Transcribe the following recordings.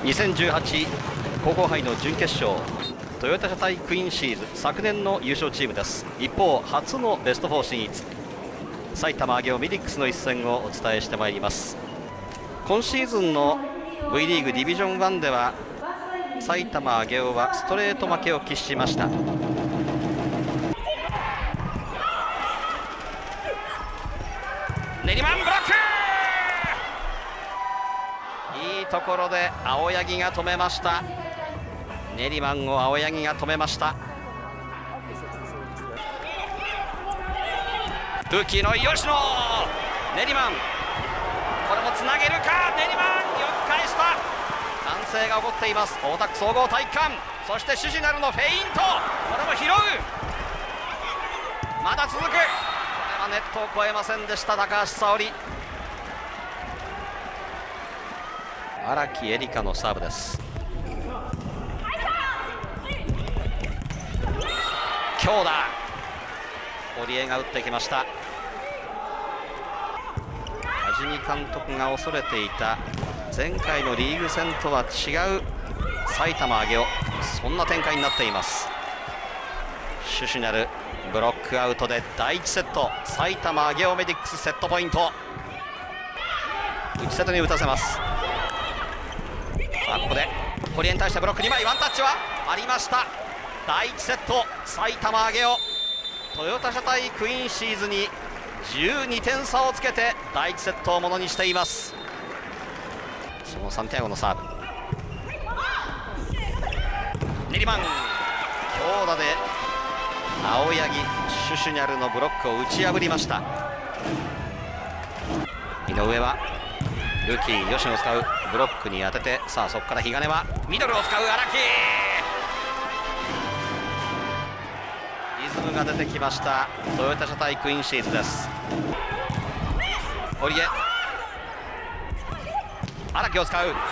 2018皇后杯の準決勝、トヨタ車対クイーンシーズ、昨年の優勝チームです。一方、初のベスト4進出、埼玉上尾ミリックスの一戦をお伝えしてまいります。今シーズンの V リーグディビジョン1では埼玉上尾はストレート負けを喫しました。練馬ブロック、いいところで青柳が止めました。練馬を青柳が止めました。ルーキーの吉野、練馬、これもつなげるか。練馬よく返した。歓声が起こっています。大田区総合体育館、そしてシュシナルのフェイント、これも拾う。まだ続く。これはネットを越えませんでした。高橋沙織、荒木絵里香のサーブです。強打、堀江が打ってきました。梶見監督が恐れていた前回のリーグ戦とは違う埼玉上尾、そんな展開になっています。シュシュナルブロックアウトで第1セット、埼玉上尾メディックスセットポイント。内瀬戸に打たせます。さあここで堀江に対してブロック2枚、ワンタッチはありました。第1セット、埼玉上尾トヨタ車対クイーンシーズに12点差をつけて第1セットをものにしています。そのサンティアゴのサーブ、練馬強打で青柳、シュシュニャルのブロックを打ち破りました。井上はルーキー吉野を使う、ブロックに当てて、さあそこから比嘉根はミドルを使う。荒木、リズムが出てきましたトヨタ車対クイーンシーズです。堀江、荒木を使う。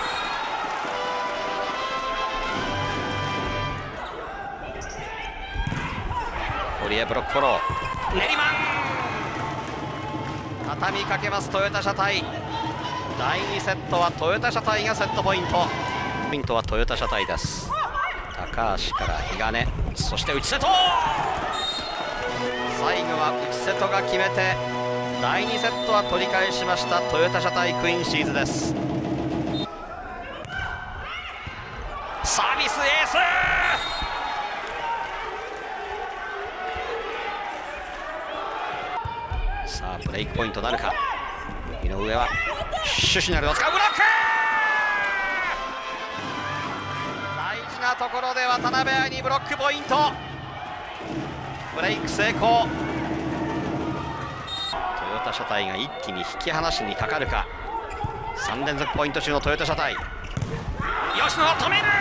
堀江ブロックフォロー、練馬畳みかけますトヨタ車対。第2セットはトヨタ車対がセットポイント。ポイントはトヨタ車対です。高橋から比嘉根、そして内瀬戸、最後は内瀬戸が決めて第2セットは取り返しましたトヨタ車対クイーンシーズです。サービスエース、さあブレイクポイントなるか。井上はシュシュナルを使う。ブロック、大事なところで渡辺愛にブロックポイント。ブレイク成功。トヨタ車体が一気に引き離しにかかるか。3連続ポイント中のトヨタ車体、吉野を止める。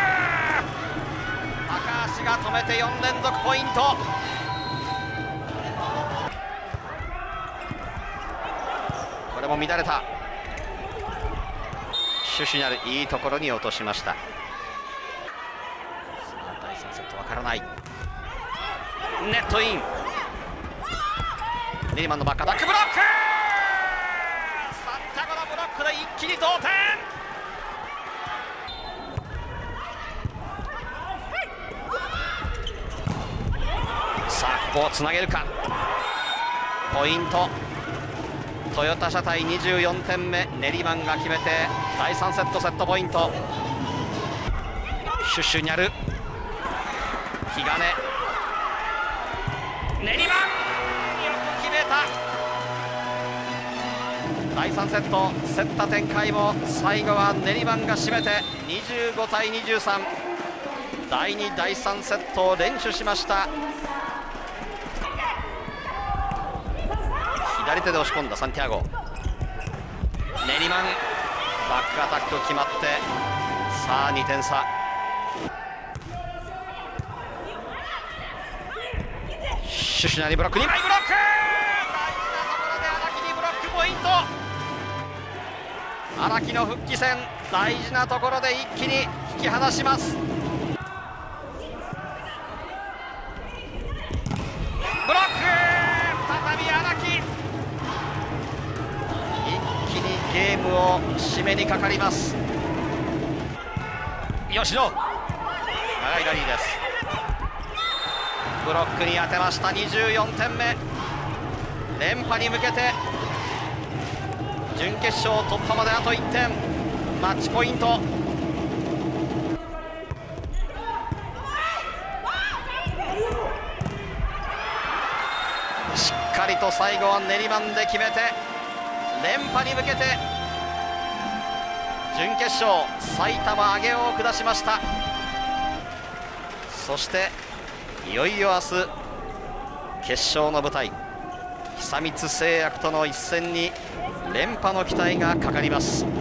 高橋が止めて4連続ポイント。これも乱れた。シュシュニャルいいところに落としました。さあ第3セットわからない。ネットイン。ネリマンのバックアタックブロック、サンティアゴのブロックで一気に同点。さあここをつなげるか。ポイントトヨタ車対24点目、ネリマンが決めて第3セットセットポイント。シュシュニャル、比嘉根、ネリマンよく決めた。第3セット競った展開も最後はネリマンが締めて25対23、第2第3セットを連取しました。左手で押し込んだサンティアゴ、ネリマンバックアタック決まって、さあ2点差。シュシュナリブロック2枚ブロック、大事なところで荒木にブロックポイント。荒木の復帰戦、大事なところで一気に引き離します。ブロック、再び荒木、一気にゲームを締めにかかります。 吉野、長いラリーです。ブロックに当てました。24点目。連覇に向けて準決勝突破まであと1点。マッチポイント。しっかりと最後は練り番で決めて連覇に向けて準決勝埼玉上尾を下しました。そしていよいよ明日決勝の舞台、久光製薬との一戦に連覇の期待がかかります。